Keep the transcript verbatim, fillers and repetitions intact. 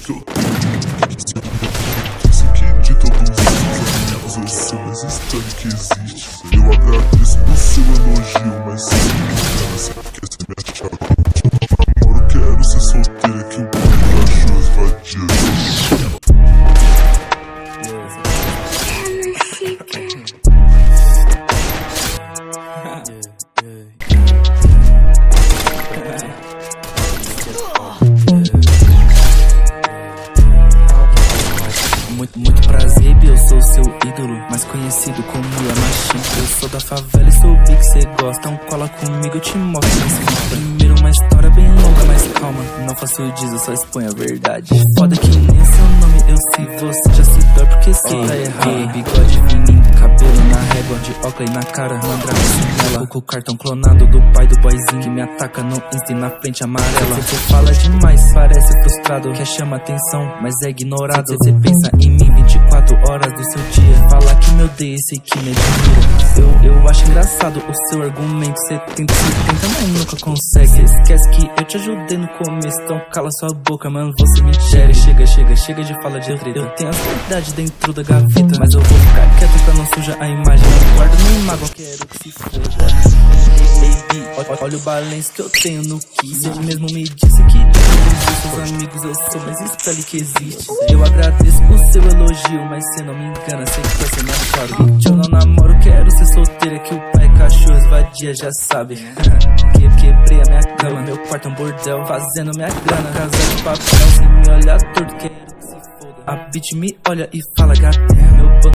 que eu tenho. Disse que de todos os amigos eu sou mais estranho que existe. Eu agradeço o seu elogio, mas se não me engana, sempre quer ser minha chave. Eu namoro, quero ser solteira, que o pai achou esvadia. Muito, muito prazer, eu sou seu ídolo, mais conhecido como Yamashita. Eu sou da favela e soube que cê gosta, então cola comigo, eu te mostro nesse mapa. Primeiro uma história bem longa, mas calma, não faço disso, eu só exponho a verdade. Foda que nem seu nome, eu se você já se dói porque cê tá errado. Bigode fininho, cabelo na régua, de óculos na cara, mandrava nela. Com o cartão clonado do pai do boyzinho que me ataca no Insta e na frente amarela. Você fala demais, parece frustrado, quer chamar atenção, mas é ignorado. Você pensa em mim vinte e quatro horas do seu dia, fala que me odeia, sei que me admira. Eu, eu acho engraçado o seu argumento, cê tenta, cê tenta, mas nunca consegue. Cê esquece que eu te ajudei no começo, então cala sua boca, mano, você me enxerga. Chega, chega, chega de falar de treta. Eu tenho as verdades dentro da gaveta, mas eu vou ficar quieto pra não sujar a imagem. Não guardo nem mágoa, quero que se foda. Baby, olha o balanço que eu tenho no kiss. Você mesmo me disse que de todos os seus amigos eu sou mais estranho que existe. Eu agradeço o seu elogio, mas cê não me engana, sei que você me achado. Bitch, eu não namoro, quero ser solteira, que o pai é cachorro esvadia, já sabe. Que quebrei a minha cama, meu quarto é um bordel, fazendo minha grana, casa de papel, sem me olhar torto, quero que se foda. A bitch me olha e fala, gata, meu banco